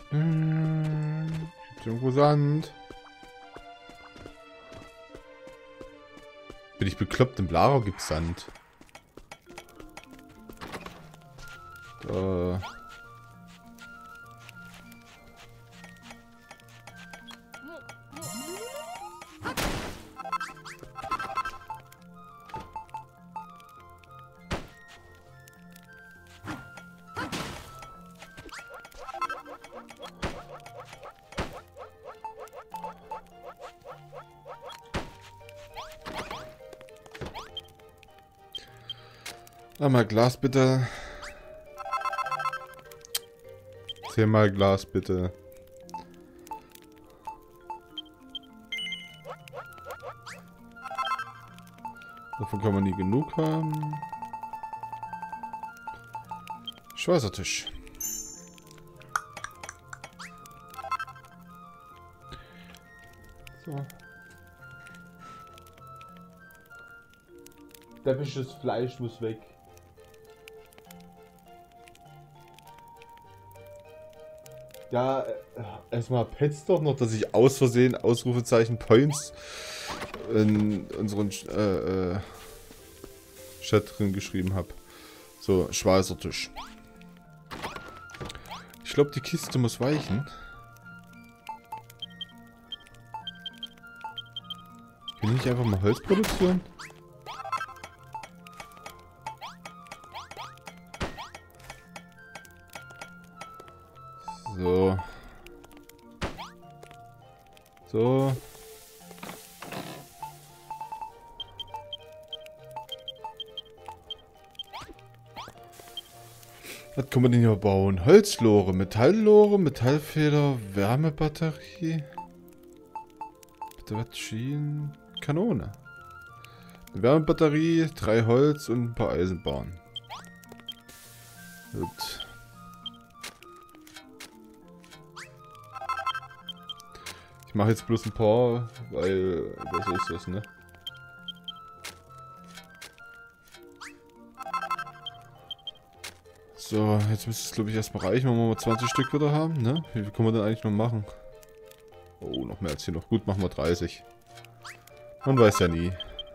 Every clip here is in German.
Gibt's irgendwo Sand? Bin ich bekloppt? Im Lara gibt's Sand. Da. Einmal Glas bitte. 10-mal Glas bitte. Davon kann man nie genug haben. Schweißertisch. So. Deppisches Fleisch muss weg. Ja, erstmal pet's doch noch, dass ich aus Versehen Ausrufezeichen Points in unseren Chat drin geschrieben habe. So, Schweißertisch. Ich glaube, die Kiste muss weichen. Kann ich nicht einfach mal Holz produzieren? So. So. Was kann man denn hier bauen? Holzlore, Metalllore, Metallfeder, Wärmebatterie, Batterien, Kanone. Eine Wärmebatterie, 3 Holz und ein paar Eisenbahnen. Gut. Ich mache jetzt bloß ein paar, weil so ist das, ne? So, jetzt müsste es, glaube ich, erstmal reichen, wenn wir mal 20 Stück wieder haben, ne? Wie viel können wir denn eigentlich noch machen? Oh, noch mehr als hier noch. Gut, machen wir 30. Man weiß ja nie.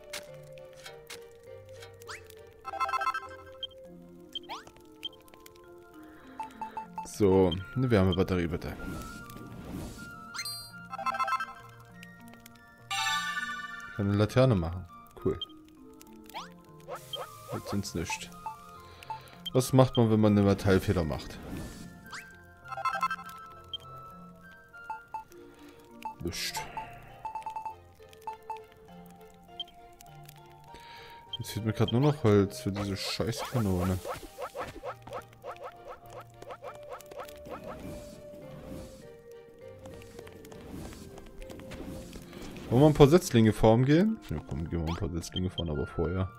So, eine Wärmebatterie bitte. Ich kann eine Laterne machen. Cool. Jetzt sind's nicht. Was macht man, wenn man eine Metallfeder macht? Nicht. Jetzt fehlt mir gerade nur noch Holz für diese Scheißkanone. Wollen wir ein paar Setzlinge farmen gehen? Ja komm, gehen wir ein paar Setzlinge fahren, aber vorher.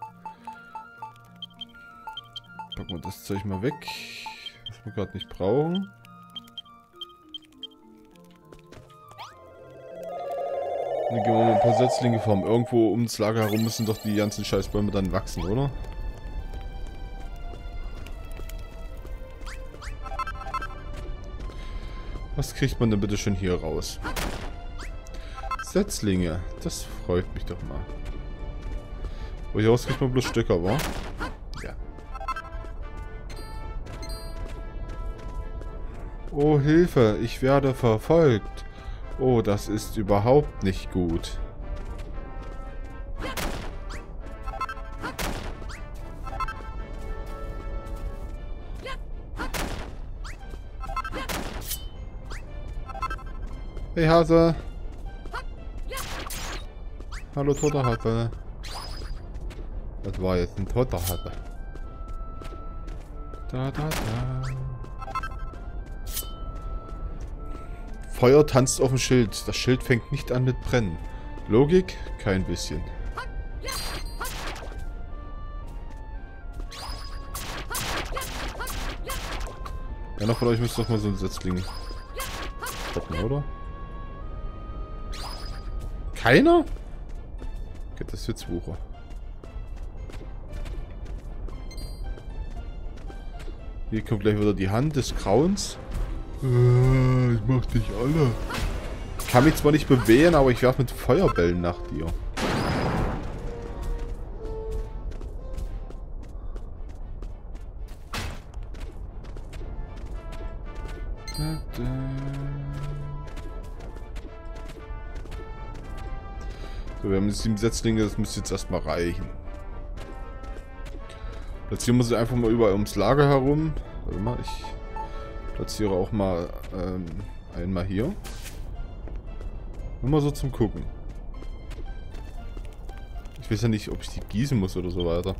Packen wir das Zeug mal weg, was wir gerade nicht brauchen. Dann gehen wir mal ein paar Setzlinge farmen. Irgendwo ums Lager herum müssen doch die ganzen Scheißbäume dann wachsen, oder? Was kriegt man denn bitte schon hier raus? Setzlinge, das freut mich doch mal. Aber hier raus kriegt man bloß Stöcker, wa? Ja. Oh, Hilfe, ich werde verfolgt. Oh, das ist überhaupt nicht gut. Hey Hase. Hallo toter Hase. Das war jetzt ein toter Hase. Da, da, da. Feuer tanzt auf dem Schild. Das Schild fängt nicht an mit Brennen. Logik? Kein bisschen. Einer von euch müsste doch mal so ein Setzling gucken, oder? Keiner? Okay, das ist jetzt Wucher. Hier kommt gleich wieder die Hand des Grauens. Ich mach dich alle. Ich kann mich zwar nicht bewegen, aber ich werfe mit Feuerbällen nach dir. So, wir haben jetzt 7 Setzlinge, das müsste jetzt erstmal reichen. Platzieren wir sie einfach mal überall ums Lager herum. Warte mal, ich platziere auch mal einmal hier. Nur mal so zum Gucken. Ich weiß ja nicht, ob ich die gießen muss oder so weiter.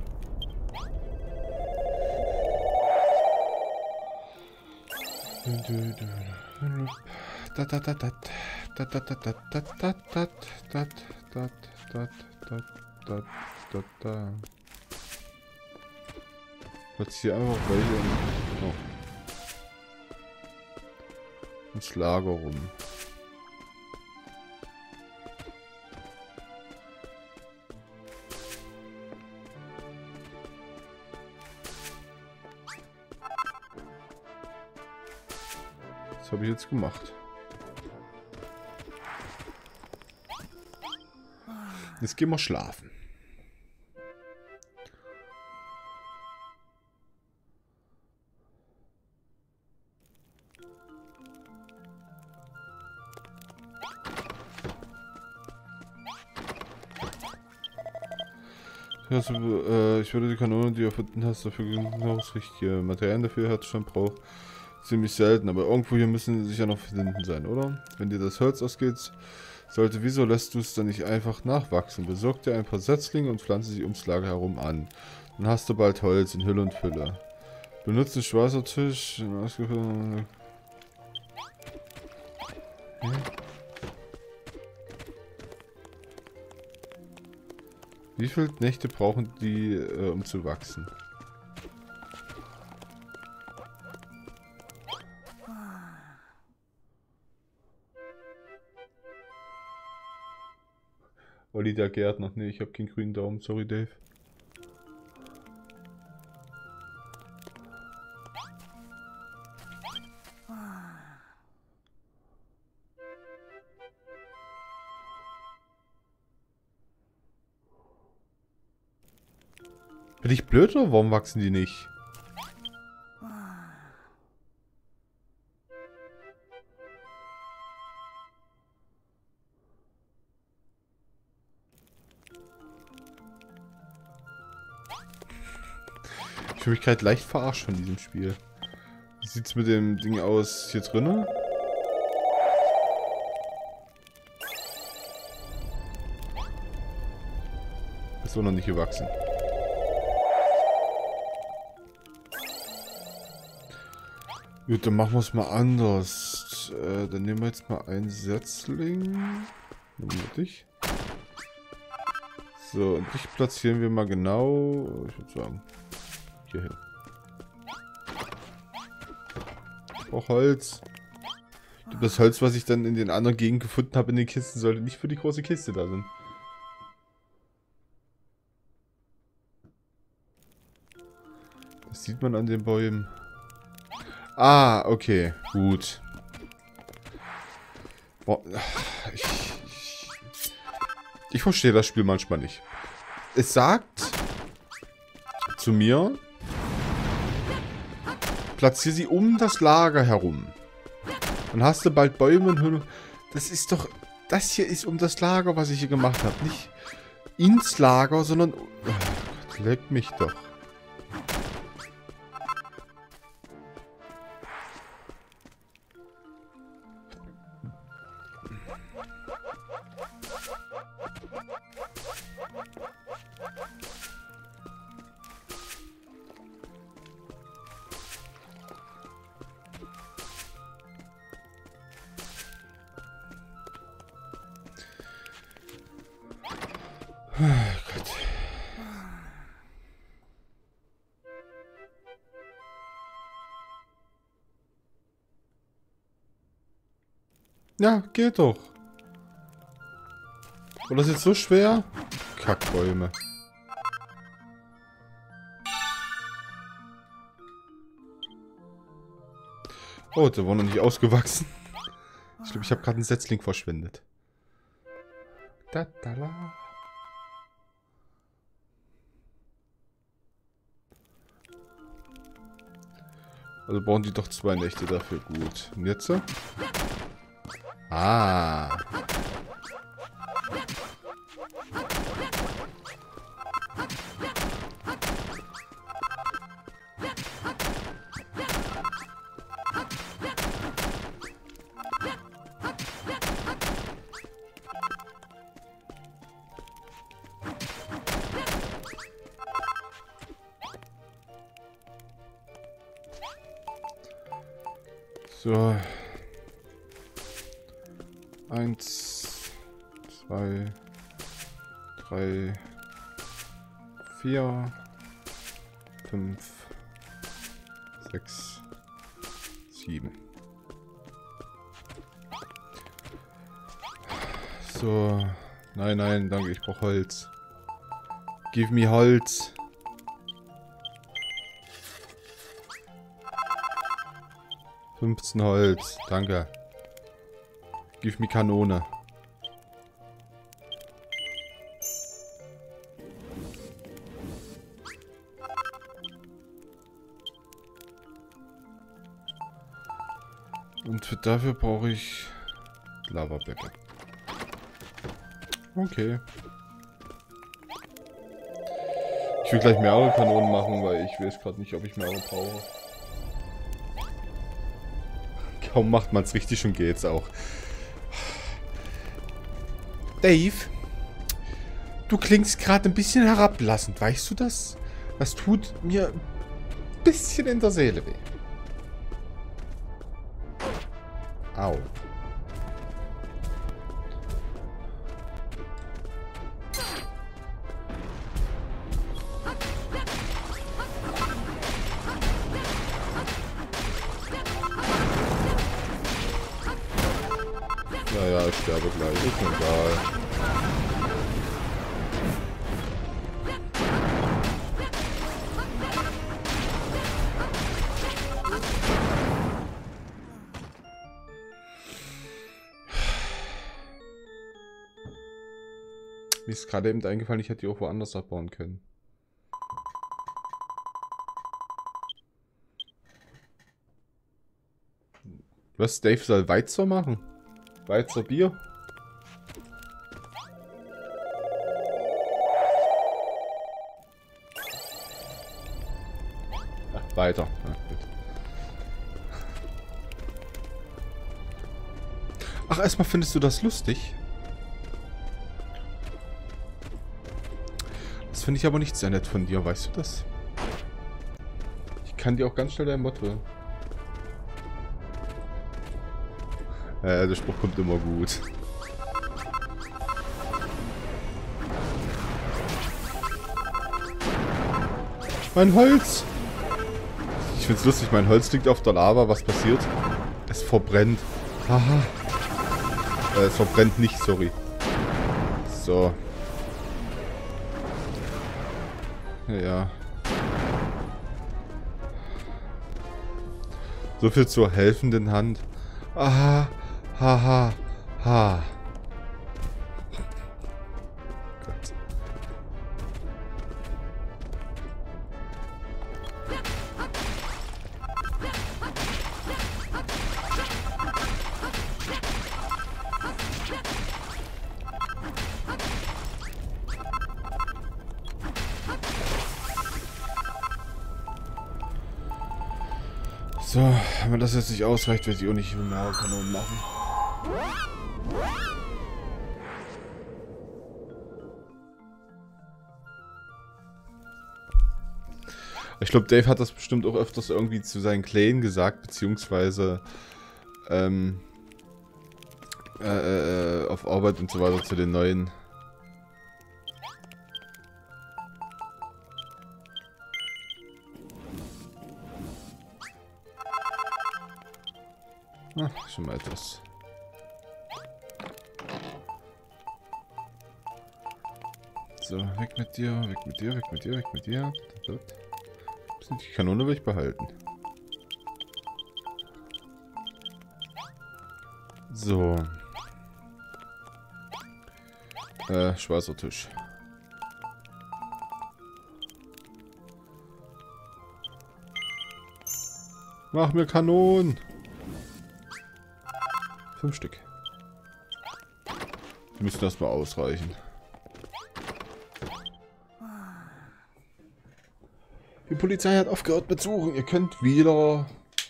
Platziere einfach welche ins Lager rum. Das habe ich jetzt gemacht. Jetzt gehen wir schlafen. Also, ich würde die Kanone, die du erfunden hast, dafür genug richtige Materialien dafür herzustellen braucht. Ziemlich selten, aber irgendwo hier müssen sie sicher noch finden sein, oder? Wenn dir das Holz ausgeht, wieso lässt du es dann nicht einfach nachwachsen? Besorg dir ein paar Setzlinge und pflanze sie ums Lager herum an. Dann hast du bald Holz in Hülle und Fülle. Benutze einen Schweißertisch. Wie viele Nächte brauchen die, um zu wachsen? Olli der Gärtner. Ne, ich habe keinen grünen Daumen. Sorry, Dave. Bin ich blöd oder warum wachsen die nicht? Ich fühle mich gerade leicht verarscht von diesem Spiel. Wie sieht's mit dem Ding aus hier drinnen? Ist auch noch nicht gewachsen. Gut, dann machen wir es mal anders. Dann nehmen wir jetzt mal einen Setzling. Nehmen wir dich. So, und dich platzieren wir mal genau, ich würde sagen, hier hin. Auch Holz. Das Holz, was ich dann in den anderen Gegenden gefunden habe in den Kisten, sollte nicht für die große Kiste da sein. Das sieht man an den Bäumen. Ah, okay, gut. Boah, ich verstehe das Spiel manchmal nicht. Es sagt zu mir, platziere sie um das Lager herum. Dann hast du bald Bäume und Hülle. Das ist doch... Das hier ist um das Lager, was ich hier gemacht habe. Nicht ins Lager, sondern... Oh Gott, leck mich doch. Oh Gott. Ja, geht doch. War das jetzt so schwer? Kackbäume. Oh, der war noch nicht ausgewachsen. Ich glaube, ich habe gerade einen Setzling verschwendet. Da, da, la. Also brauchen die doch 2 Nächte dafür. Gut. Und jetzt? Ah. So. 1, 2, 3, 4, 5, 6, 7. So. Nein, nein, danke, ich brauche Holz. Give me Holz. $15 Holz, danke. Give me Kanone. Und dafür brauche ich Lavablöcke. Okay. Ich will gleich mehrere Kanonen machen, weil ich weiß gerade nicht, ob ich mehrere brauche. Kaum macht man es richtig, schon geht's auch. Dave, du klingst gerade ein bisschen herablassend, weißt du das? Das tut mir ein bisschen in der Seele weh. Au. Naja, ich sterbe gleich, ist mir egal. Mir ist gerade eben eingefallen, ich hätte die auch woanders abbauen können. Was? Dave soll Weizer machen? Weizer Bier? Ach, weiter. Ja, gut. Ach, erstmal findest du das lustig? Das finde ich aber nicht sehr nett von dir, weißt du das? Ich kann dir auch ganz schnell dein Motto. Der Spruch kommt immer gut. Mein Holz! Ich find's lustig, mein Holz liegt auf der Lava. Was passiert? Es verbrennt. Haha. Es verbrennt nicht, sorry. So. Ja. So viel zur helfenden Hand. Aha. Haha. Ha. Gott. So, wenn das jetzt nicht ausreicht, werde ich auch nicht mehr Kanonen machen. Ich glaube, Dave hat das bestimmt auch öfters irgendwie zu seinen Clan gesagt, beziehungsweise auf Arbeit und so weiter zu den neuen. Ach, schon mal etwas. So, weg mit dir, weg mit dir, weg mit dir, weg mit dir. Die Kanone will ich behalten. So. Schwarzer Tisch. Mach mir Kanonen. 5 Stück. Die müssen erstmal ausreichen. Die Polizei hat aufgehört mit Suchen. Ihr könnt wieder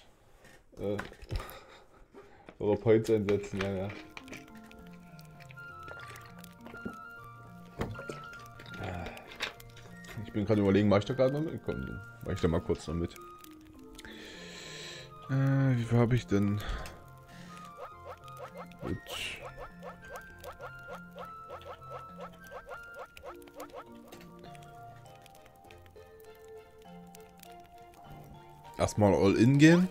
eure Points einsetzen, ja. Ich bin gerade überlegen, mache ich da gerade noch mit? Komm, dann mache ich da mal kurz noch mit. Wie viel habe ich denn? Gut. Erstmal all in gehen.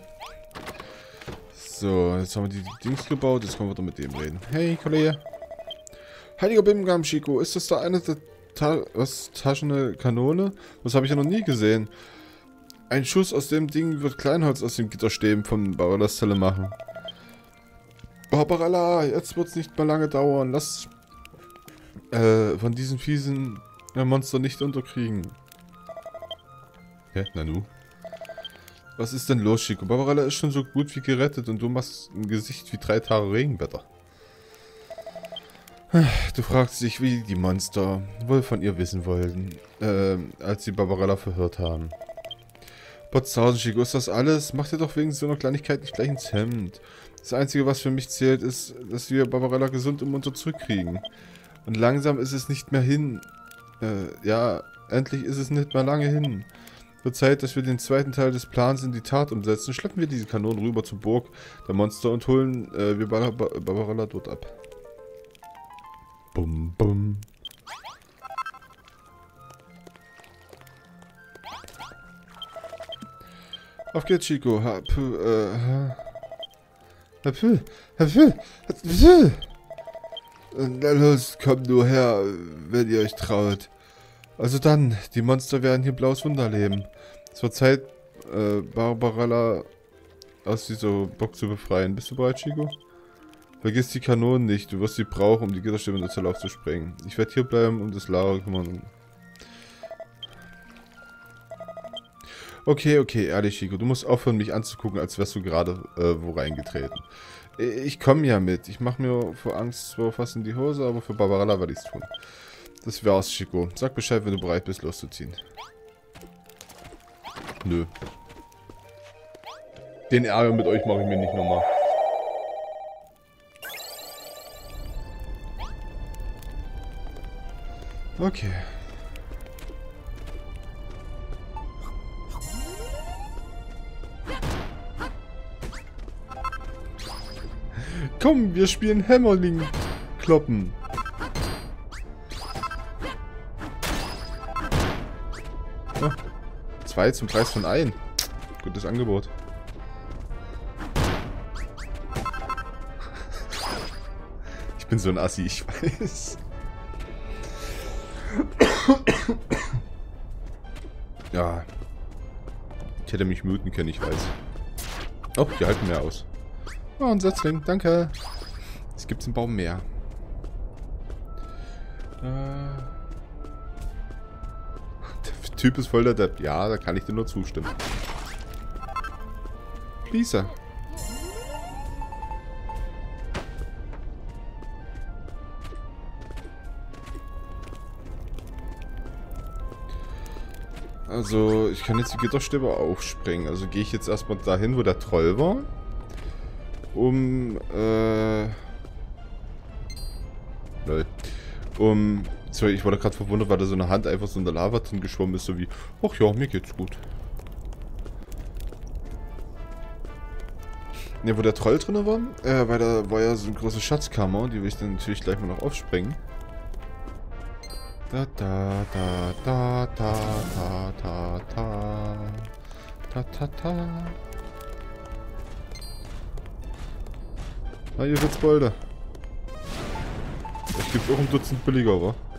So, jetzt haben wir die Dings gebaut. Jetzt können wir doch mit dem reden. Hey, Kollege. Heiliger Bimbam, Chico. Ist das da eine taschende Kanone? Das habe ich ja noch nie gesehen. Ein Schuss aus dem Ding wird Kleinholz aus dem Gitterstäben von Barbaras Zelle machen. Barbarella, jetzt wird es nicht mehr lange dauern. Lass von diesen fiesen Monster nicht unterkriegen. Hä? Nanu? Was ist denn los, Chico? Barbarella ist schon so gut wie gerettet und du machst ein Gesicht wie 3 Tage Regenwetter. Du fragst dich, wie die Monster wohl von ihr wissen wollten, als sie Barbarella verhört haben. Potzhausen, Chico, ist das alles? Mach dir doch wegen so einer Kleinigkeit nicht gleich ins Hemd. Das Einzige, was für mich zählt, ist, dass wir Barbarella gesund und munter zurückkriegen. Und langsam ist es nicht mehr hin. Ja, endlich ist es nicht mehr lange hin. Wird Zeit, dass wir den zweiten Teil des Plans in die Tat umsetzen. Schleppen wir diese Kanonen rüber zur Burg der Monster und holen wir Barbarella dort ab. Bum, bum. Auf geht's, Chico. Na los, kommt nur her, wenn ihr euch traut. Also dann, die Monster werden hier blaues Wunder leben. Es wird Zeit, Barbarella aus dieser Box zu befreien. Bist du bereit, Chico? Vergiss die Kanonen nicht, du wirst sie brauchen, um die Gitterstäbe in der Zelle aufzusprengen. Ich werde hier bleiben und das Lager kümmern. Okay, ehrlich, Chico, du musst aufhören, mich anzugucken, als wärst du gerade wo reingetreten. Ich komme ja mit. Ich mache mir vor Angst zwar fast in die Hose, aber für Barbarella werde ich es tun. Das war's, Chico. Sag Bescheid, wenn du bereit bist, loszuziehen. Nö. Den Ärger mit euch mache ich mir nicht nochmal. Okay. Komm, wir spielen Hämmerling kloppen. Oh, 2 zum Preis von 1. Gutes Angebot. Ich bin so ein Assi, ich weiß. Ja. Ich hätte mich muten können, ich weiß. Oh, die halten mehr aus. Oh, ein Setzling, danke. Es gibt im Baum mehr. Der Typ ist voll der Depp. Ja, da kann ich dir nur zustimmen. Lisa. Also, ich kann jetzt die Gitterstäbe aufsprengen. Also gehe ich jetzt erstmal dahin, wo der Troll war. Sorry, ich wurde gerade verwundert, weil da so eine Hand einfach so in der Lava drin geschwommen ist, so wie, ach ja, mir geht's gut. Ne, wo der Troll drin war, weil da war ja so eine große Schatzkammer, die will ich dann natürlich gleich mal noch aufsprengen. Da da da da da da da da da da. Na, ihr Witzbolde. Ich gibt's auch ein Dutzend billiger, wa?